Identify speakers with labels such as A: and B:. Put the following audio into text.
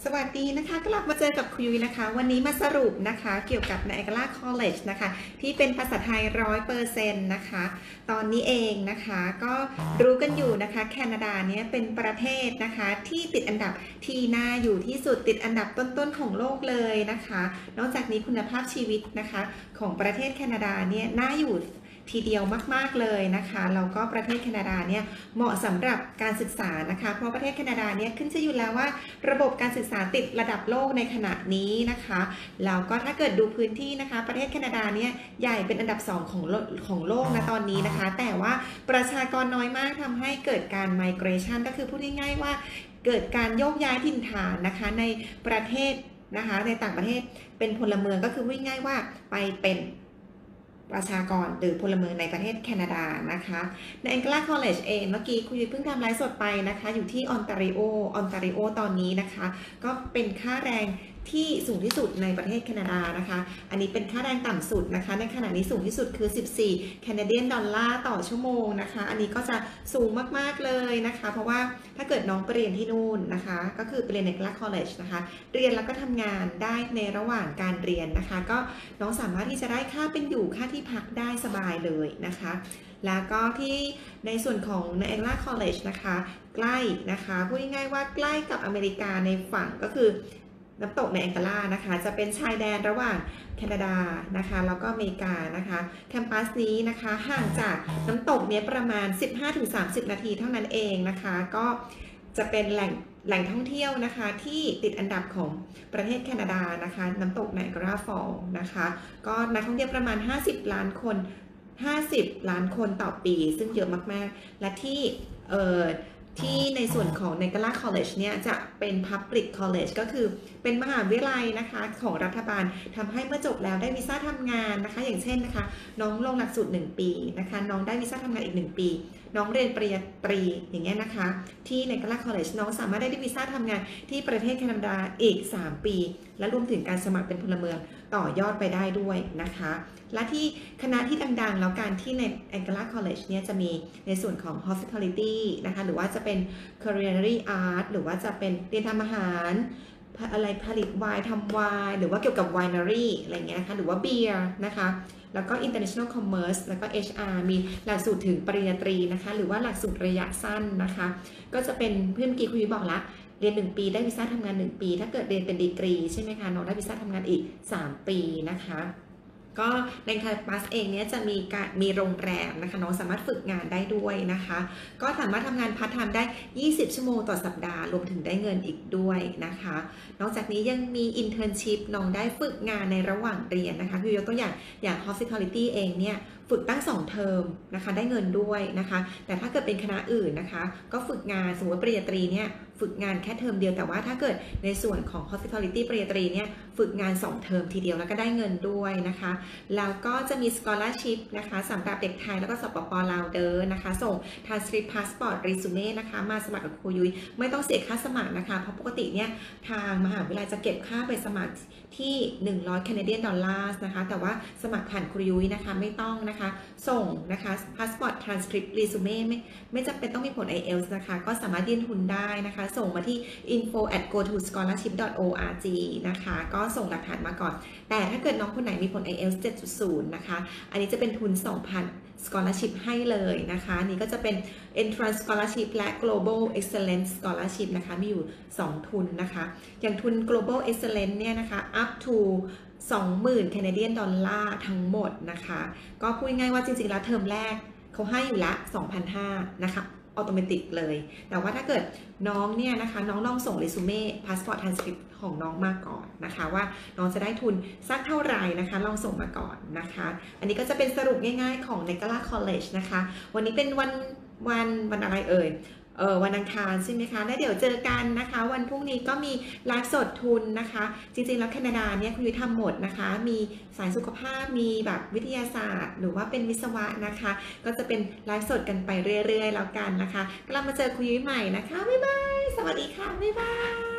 A: สวัสดีนะคะกลับมาเจอกับคุยนะคะวันนี้มาสรุปนะคะเกี่ยวกับ Niagara College นะคะที่เป็นภาษาไทย 100% นะคะตอนนี้เองนะคะก็รู้กันอยู่นะคะแคนาดาเนี่ยเป็นประเทศนะคะที่ติดอันดับที่น่าอยู่ที่สุดติดอันดับต้นๆของโลกเลยนะคะนอกจากนี้คุณภาพชีวิตนะคะของประเทศแคนาดาเนี่ยน่าอยู่ทีเดียวมากๆเลยนะคะแล้วก็ประเทศแคนาดาเนี่ยเหมาะสำหรับการศึกษานะคะเพราะประเทศแคนาดาเนี่ยขึ้นชื่ออยู่แล้วว่าระบบการศึกษาติดระดับโลกในขณะนี้นะคะแล้วก็ถ้าเกิดดูพื้นที่นะคะประเทศแคนาดาเนี่ยใหญ่เป็นอันดับ2ของโลกนะตอนนี้นะคะแต่ว่าประชากรน้อยมากทำให้เกิดการ migration ก็คือพูดง่ายๆว่าเกิดการโยกย้ายถิ่นฐานนะคะในประเทศนะคะในต่างประเทศเป็นพลเมืองก็คือพูดง่ายๆว่าไปเป็นประชากรหรือพลเมืองในประเทศแคนาดานะคะใน Niagara College เองเมื่อกี้คุยเพิ่งทำไลฟ์สดไปนะคะอยู่ที่ออนตาริโอตอนนี้นะคะก็เป็นค่าแรงที่สูงที่สุดในประเทศแคนาดานะคะอันนี้เป็นค่าแรงต่ำสุดนะคะในขณะนี้สูงที่สุดคือ14 Canadian ดอลลาร์ต่อชั่วโมงนะคะอันนี้ก็จะสูงมากๆเลยนะคะเพราะว่าถ้าเกิดน้องไปเรียนที่นู่นนะคะก็คือไปเรียนใน Niagara College นะคะเรียนแล้วก็ทำงานได้ในระหว่างการเรียนนะคะก็น้องสามารถที่จะได้ค่าเป็นอยู่ค่าที่พักได้สบายเลยนะคะแล้วก็ที่ในส่วนของ Niagara College นะคะใกล้นะคะพูดง่ายๆว่าใกล้กับอเมริกาในฝั่งก็คือน้ำตกในแองการานะคะจะเป็นชายแดนระหว่างแคนาดานะคะแล้วก็อเมริกานะคะแคมปัสนี้นะคะห่างจากน้ำตกเนี้ยประมาณ 15-30 นาทีเท่านั้นเองนะคะก็จะเป็นแหล่งท่องเที่ยวนะคะที่ติดอันดับของประเทศแคนาดานะคะน้ำตกไนแองการาฟอลล์นะคะก็นักท่องเที่ยวประมาณ50 ล้านคนต่อปีซึ่งเยอะมากๆและที่ในส่วนของ Niagara College เนี่ยจะเป็น Public College ก็คือเป็นมหาวิทยาลัยนะคะของรัฐบาลทำให้เมื่อจบแล้วได้วีซ่าทำงานนะคะอย่างเช่นนะคะน้องลงหลักสูตร1 ปีนะคะน้องได้วีซ่าทำงานอีก1 ปีน้องเรียนปริญญาตรีอย่างเงี้ยนะคะที่ Niagara College น้องสามารถได้วีซ่าทำงานที่ประเทศแคนาดาอีก3 ปีและรวมถึงการสมัครเป็นพลเมืองต่อยอดไปได้ด้วยนะคะและที่คณะที่ดังๆแล้วการที่ใน Niagara College เนี่ยจะมีในส่วนของ hospitality นะคะหรือว่าจะเป็น culinary art หรือว่าจะเป็นเรียนทำอาหารอะไรผลิตไวน์ทำไวน์หรือว่าเกี่ยวกับ winery อะไรเงี้ยนะคะหรือว่าเบียร์นะคะแล้วก็ international commerce แล้วก็ HR มีหลักสูตรถึงปริญญาตรีนะคะหรือว่าหลักสูตรระยะสั้นนะคะก็จะเป็นเพื่อนเมื่อกี้คุยบอกละเรียน1 ปีได้วีซ่าทำงาน1 ปีถ้าเกิดเรียนเป็นดีกรีใช่ไหมคะน้องได้วีซ่าทำงานอีก3 ปีนะคะก็ในแคมปัสเองเนี่ยจะมีโรงแรมนะคะน้องสามารถฝึกงานได้ด้วยนะคะก็สามารถทำงานพาร์ทไทม์ได้20 ชั่วโมงต่อสัปดาห์รวมถึงได้เงินอีกด้วยนะคะนอกจากนี้ยังมี internship น้องได้ฝึกงานในระหว่างเรียนนะคะคือยกตัวอย่าง hospitality เองเนี่ยฝึกตั้ง2 เทอมนะคะได้เงินด้วยนะคะแต่ถ้าเกิดเป็นคณะอื่นนะคะก็ฝึกงานสมมติปริญญาตรีเนี่ยฝึกงานแค่เทอมเดียวแต่ว่าถ้าเกิดในส่วนของ hospitality ปริญญาตรีเนี่ยฝึกงาน2 เทอมทีเดียวแล้วก็ได้เงินด้วยนะคะแล้วก็จะมี scholarship นะคะสำหรับเด็กไทยแล้วก็สปป.ลาวเด้อนะคะส่ง transcript passport resume นะคะมาสมัครกับครูยุ้ยไม่ต้องเสียค่าสมัครนะคะเพราะปกติเนี่ยทางมหาวิทยาลัยจะเก็บค่าไปสมัครที่100 Canadian dollars นะคะแต่ว่าสมัครผ่านครูยุ้ยนะคะไม่ต้องนะคะส่งนะคะ passport transcript resume ไม่จำเป็นต้องมีผล IELTS นะคะก็สามารถยื่นทุนได้นะคะส่งมาที่ info@gotoscholarship.org นะคะก็ส่งหลักฐานมาก่อนแต่ถ้าเกิดน้องคนไหนมีผล IELTS 7.0 นะคะอันนี้จะเป็นทุน 2,000 scholarship ให้เลยนะคะนี่ก็จะเป็น entrance scholarship และ global excellence scholarship นะคะมีอยู่2 ทุนนะคะอย่างทุน global excellence เนี่ยนะคะ up to 20,000 Canadian ดอลลาร์ทั้งหมดนะคะก็พูดง่ายว่าจริงๆแล้วเทอมแรกเขาให้อยู่ละ 2,500 นะคะออโตเมติกเลยแต่ว่าถ้าเกิดน้องเนี่ยนะคะน้องลองส่งเรซูเม่พาสปอร์ตทรานสคริปต์ของน้องมาก่อนนะคะว่าน้องจะได้ทุนสักเท่าไหร่นะคะลองส่งมาก่อนนะคะอันนี้ก็จะเป็นสรุปง่ายๆของ Niagara College นะคะวันนี้เป็นวันอะไรเอ่ยวันอังคารใช่ไหมคะแล้วเดี๋ยวเจอกันนะคะวันพรุ่งนี้ก็มีไลฟ์สดทุนนะคะจริงๆแล้วแคนาดาเนี่ยคุณยุ้ยทำหมดนะคะมีสายสุขภาพมีแบบวิทยาศาสตร์หรือว่าเป็นวิศวะนะคะก็จะเป็นไลฟ์สดกันไปเรื่อยๆแล้วกันนะคะกลับมาเจอคุณยุ้ยใหม่นะคะบ๊ายบายสวัสดีค่ะบ๊ายบาย